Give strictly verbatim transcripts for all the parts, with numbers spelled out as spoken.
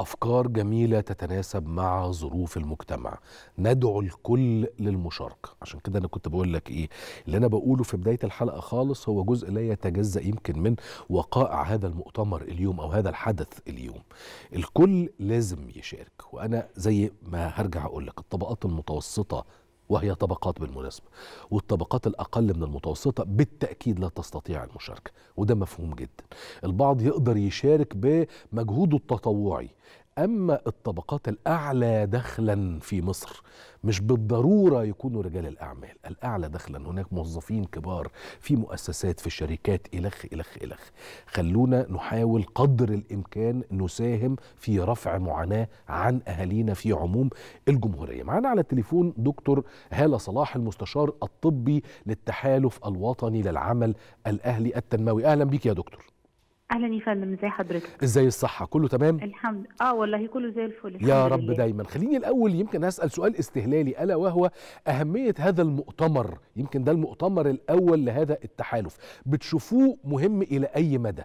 أفكار جميلة تتناسب مع ظروف المجتمع. ندعو الكل للمشاركة. عشان كده أنا كنت بقول لك إيه اللي أنا بقوله في بداية الحلقة خالص، هو جزء لا يتجزأ يمكن من وقائع هذا المؤتمر اليوم أو هذا الحدث اليوم. الكل لازم يشارك، وأنا زي ما هرجع أقول لك الطبقات المتوسطة، وهي طبقات بالمناسبة، والطبقات الأقل من المتوسطة بالتأكيد لا تستطيع المشاركة، وده مفهوم جدا. البعض يقدر يشارك بمجهوده التطوعي، أما الطبقات الأعلى دخلا في مصر مش بالضرورة يكونوا رجال الأعمال. الأعلى دخلا هناك موظفين كبار في مؤسسات، في شركات، إلخ إلخ إلخ. خلونا نحاول قدر الإمكان نساهم في رفع معاناة عن أهالينا في عموم الجمهورية. معنا على التليفون دكتور هالة صلاح، المستشار الطبي للتحالف الوطني للعمل الأهلي التنموي. أهلا بيك يا دكتور. اهلا يا فندم، ازي حضرتك؟ ازاي الصحة؟ كله تمام؟ الحمد اه والله كله زي الفل يا الحمد رب لله. دايما. خليني الأول يمكن أسأل سؤال استهلالي، ألا وهو أهمية هذا المؤتمر. يمكن ده المؤتمر الأول لهذا التحالف، بتشوفوه مهم إلى أي مدى؟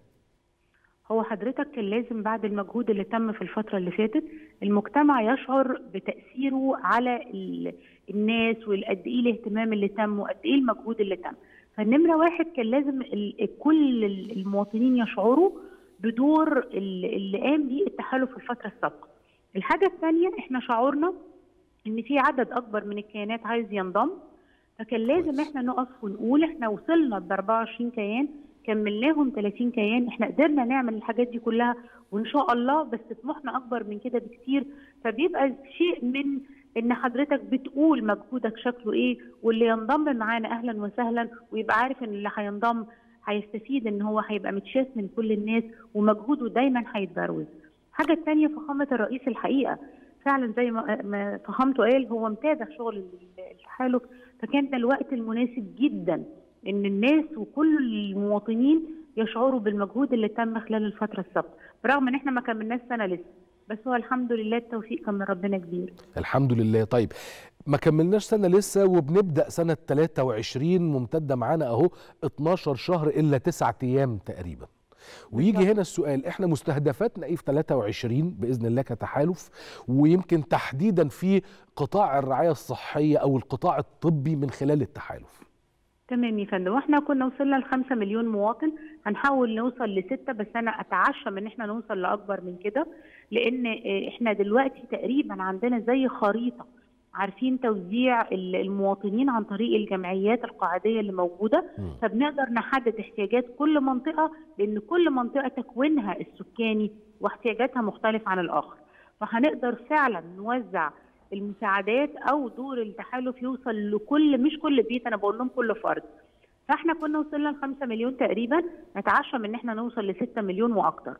هو حضرتك كان لازم بعد المجهود اللي تم في الفترة اللي فاتت المجتمع يشعر بتأثيره على ال... الناس، وقد ايه الاهتمام اللي تم وقد ايه المجهود اللي تم. فالنمرة واحد كان لازم ال... كل المواطنين يشعروا بدور اللي قام بيه التحالف في الفترة السابقة. الحاجة الثانية، احنا شعورنا ان في عدد اكبر من الكيانات عايز ينضم، فكان لازم احنا نقف ونقول احنا وصلنا ب أربعة وعشرين كيان، كملناهم ثلاثين كيان، احنا قدرنا نعمل الحاجات دي كلها وان شاء الله، بس طموحنا اكبر من كده بكتير. فبيبقى شيء من ان حضرتك بتقول مجهودك شكله ايه، واللي ينضم معانا اهلا وسهلا، ويبقى عارف ان اللي هينضم هيستفيد، ان هو هيبقى متشاف من كل الناس ومجهوده دايما هيتبروز. الحاجه الثانيه، فخامه الرئيس الحقيقه فعلا زي ما فخامته قال، هو متابع شغل التحالف، فكان ده الوقت المناسب جدا ان الناس وكل المواطنين يشعروا بالمجهود اللي تم خلال الفتره السابقه، برغم ان احنا ما كملناش سنه لسه، بس هو الحمد لله التوفيق كان من ربنا كبير. الحمد لله. طيب ما كملناش سنه لسه وبنبدا سنه ثلاثة وعشرين، ممتده معانا اهو اتناشر شهر الا تسعة ايام تقريبا. ويجي هنا السؤال، احنا مستهدفاتنا ايه في ثلاثة وعشرين باذن الله كتحالف، ويمكن تحديدا في قطاع الرعايه الصحيه او القطاع الطبي من خلال التحالف؟ تمام يا فندم، واحنا كنا وصلنا لخمسة مليون مواطن، هنحاول نوصل لستة، بس انا اتعشى من احنا نوصل لاكبر من كده، لان احنا دلوقتي تقريبا عندنا زي خريطه عارفين توزيع المواطنين عن طريق الجمعيات القاعديه اللي موجوده، فبنقدر نحدد احتياجات كل منطقه، لان كل منطقه تكوينها السكاني واحتياجاتها مختلف عن الاخر، فهنقدر فعلا نوزع المساعدات او دور التحالف يوصل لكل، مش كل بيت، انا بقول لهم كل فرد. فاحنا كنا وصلنا ل خمسة مليون تقريبا، نتعشى من ان احنا نوصل ل ستة مليون واكتر.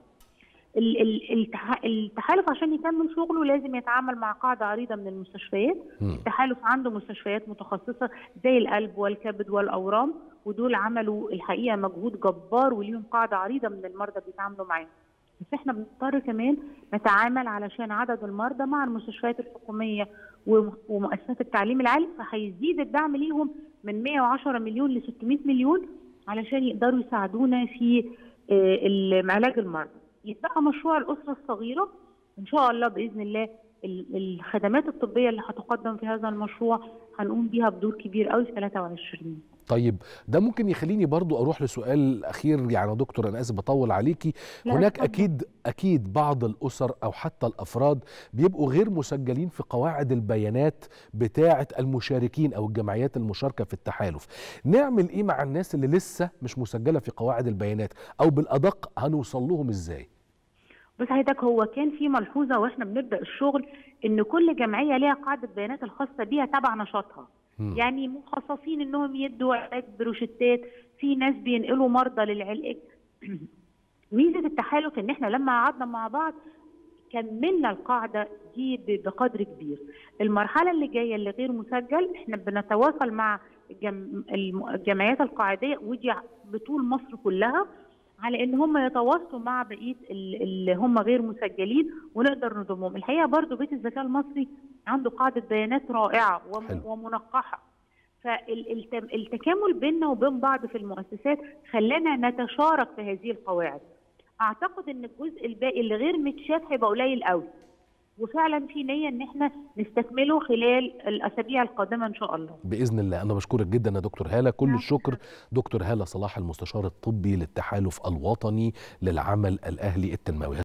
التحالف عشان يكمل شغله لازم يتعامل مع قاعده عريضه من المستشفيات. التحالف عنده مستشفيات متخصصه زي القلب والكبد والاورام، ودول عملوا الحقيقه مجهود جبار وليهم قاعده عريضه من المرضى بيتعاملوا معاهم. بس احنا بنضطر كمان نتعامل علشان عدد المرضى مع المستشفيات الحكوميه ومؤسسات التعليم العالي، فهيزيد الدعم ليهم من مئة وعشرة مليون ل ستمئة مليون علشان يقدروا يساعدونا في علاج المرضى. يبقى مشروع الاسره الصغيره ان شاء الله باذن الله، الخدمات الطبيه اللي هتقدم في هذا المشروع هنقوم بيها بدور كبير قوي في ثلاثة وعشرين. طيب ده ممكن يخليني برضو اروح لسؤال اخير، يعني يا دكتور انا اسف بطول عليكي. هناك اكيد اكيد بعض الاسر او حتى الافراد بيبقوا غير مسجلين في قواعد البيانات بتاعه المشاركين او الجمعيات المشاركه في التحالف. نعمل ايه مع الناس اللي لسه مش مسجله في قواعد البيانات، او بالادق هنوصل لهم ازاي؟ بس حضرتك هو كان في ملحوظه واحنا بنبدا الشغل، ان كل جمعيه ليها قاعده بيانات الخاصه بيها تبع نشاطها. يعني مخصصين انهم يدوا علاج بروشتات، في ناس بينقلوا مرضى للعلاج. ميزه التحالف ان احنا لما قعدنا مع بعض كملنا القاعده دي بقدر كبير. المرحله اللي جايه اللي غير مسجل احنا بنتواصل مع الجمعيات القاعديه، ودي بطول مصر كلها، على ان هم يتواصلوا مع بقيه اللي هم غير مسجلين ونقدر نضمهم. الحقيقه برضو بيت الذكاء المصري عنده قاعده بيانات رائعه ومنقحه، فالتكامل بيننا وبين بعض في المؤسسات خلانا نتشارك في هذه القواعد. اعتقد ان الجزء الباقي اللي غير متشاف هيبقى قليل قوي، وفعلا في نيه ان احنا نستكمله خلال الاسابيع القادمه ان شاء الله باذن الله. انا بشكرك جدا يا دكتور هاله، كل نعم. الشكر. دكتور هاله صلاح، المستشار الطبي للتحالف الوطني للعمل الاهلي التنموي.